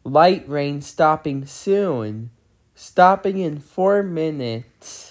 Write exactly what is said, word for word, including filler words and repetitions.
Light rain stopping soon. Stopping in four minutes.